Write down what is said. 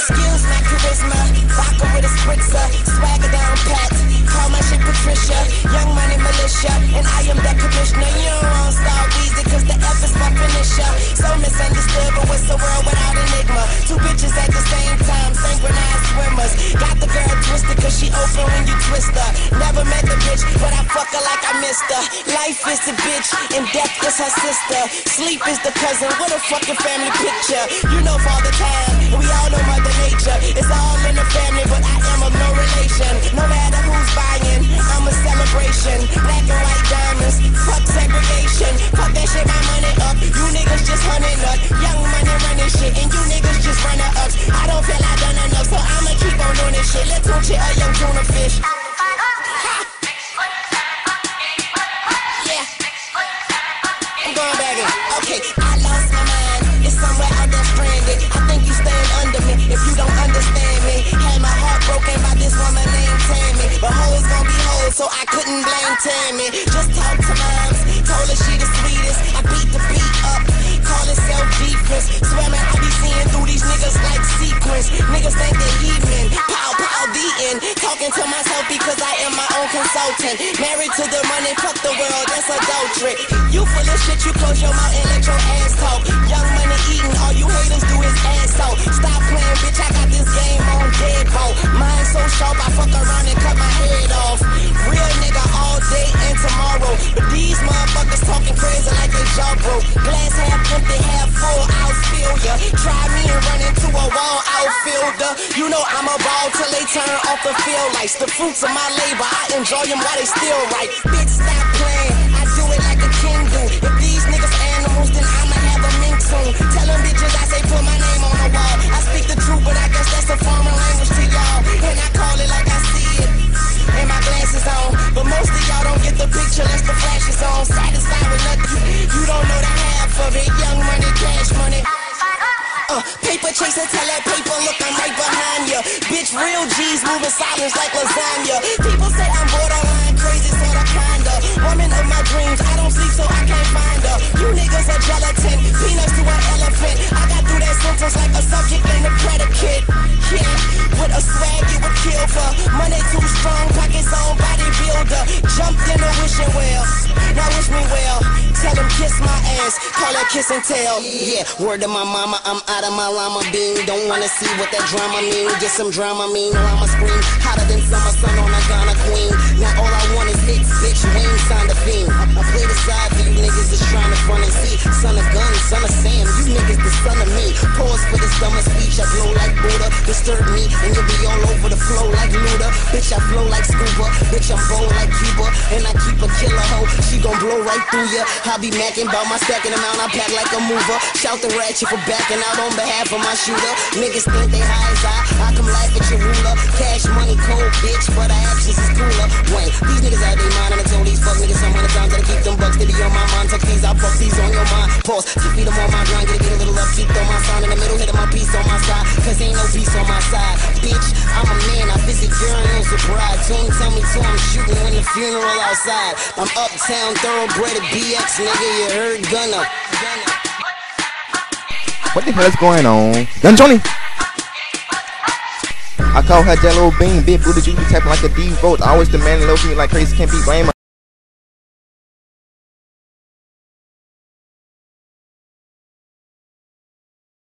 Excuse my charisma, vodka with a spritzer, swagger down pat. Call my shit Patricia, young money militia, and I am that commissioner. You don't want to start easy, cause the F is my finisher. So misunderstood, but what's the world without enigma? Two bitches at the same time, synchronized swimmers. Got the girl twisted, cause she open when you twist her. Never met the bitch, but I fuck her like I missed her. Life is the bitch, and death is her sister. Sleep is the cousin, what a fucking family picture. You know Father Time, and we all know Mother Nature. It's all in the family, but I am of no relation. No matter who's buying, I'm a celebration. Black and white diamonds, fuck segregation. Fuck that shit, my money up. You niggas just hunting up. Young money running shit, and you niggas just running ups. I don't feel I done enough, so I'ma keep on doing this shit. Let's punch it, a young tuna fish. Okay, I lost my mind. It's somewhere out there stranded. I think you stand under me if you don't understand me. Had my heart broken by this woman named Tammy, but hoes gon' be hoes, so I couldn't blame Tammy. Just talk to moms, told her she the sweetest. I beat the beat up, call it self-defense. Swear man, I be seeing through these niggas like sequence. Niggas think they heathen, pow pow the end. Talking to myself because I am my own consultant. Married to the money, fuck the world, that's adultery. You full of shit, you close your mouth and let your ass talk. Young money eating, all you haters do is ass out. Stop playing, bitch, I got this game on deadbolt. Mine so sharp, I fuck around and cut my head off. Real nigga all day and tomorrow. But these motherfuckers talking crazy like they jaw broke. Glass half empty, half full, I'll spill ya. Try me and run into a wall outfielder. You know I'm a ball till they turn off the field lights. The fruits of my labor, I enjoy them while they still right. Bitch, stop playing, I do it like a king do. If these niggas animals, then I'ma have a mink soon. Tell them bitches I say put my name on the wall. I speak the truth, but I guess that's a foreign language to y'all. And I call it like I see it, and my glasses on. But most of y'all don't get the picture unless the flash is on. Satisfied with nothing, you don't know the half of it. Young money, cash money. Paper chaser, tell that paper, look, I'm right behind ya. Bitch, real G's moving silence like lasagna. People say I'm borderline crazy, sorta kinda. Woman of my dreams, I don't sleep so I can't find her. You niggas are gelatin, peanuts to an elephant. I got through that sentence like a subject and a predicate. Yeah, with a swag you would kill for. Money too strong, pockets on bodybuilder. Jumped in a wishing well, now wish me well. Tell them kiss my ass, call that kiss and tell. Yeah, word to my mama, I'm out of my llama bean. Don't wanna see what that drama mean. Get some drama mean, or I'ma scream hotter than summer sun on a Ghana queen. Now all I want is hits, bitch. Wayne signed a fiend. I play the side for you niggas that's trying to front and see. Son of gun, son of Sam, you niggas the son of me. Pause for this dumber speech, I blow like Buddha. Disturb me, and you'll be all over the flow like Luda. Bitch, I flow like scuba. Bitch, I'm bold like Cuba, and I keep a killer hoe. She gon' blow right through ya. I be macking about my stacking amount, I pack like a mover. Shout the ratchet for backing out on behalf of my shooter. Niggas think they high as I come laugh at your ruler. Cash money cold, bitch, but our actions is cooler. Wayne, these niggas out they mind, and I told these fuck niggas so many times that I keep them bucks, they be on my mind. Tuck these, I fuck these on your mind. Pause, 2 feet them on my grind, get a little upkeep, throw my sign in the middle, hitting my piece on my side, cause ain't no peace on my side. Bitch, I'm a man, I visit urinals with bride. Don't tell me to, I'm shooting when the funeral outside. I'm uptown, thoroughbred at BX, nigga, you heard Gunna. What the hell is going on? Young Johnny! I call her Jello Bean, big booty, you be tapping like a D-Vote. Always demanding low from me like crazy, can't be blamed.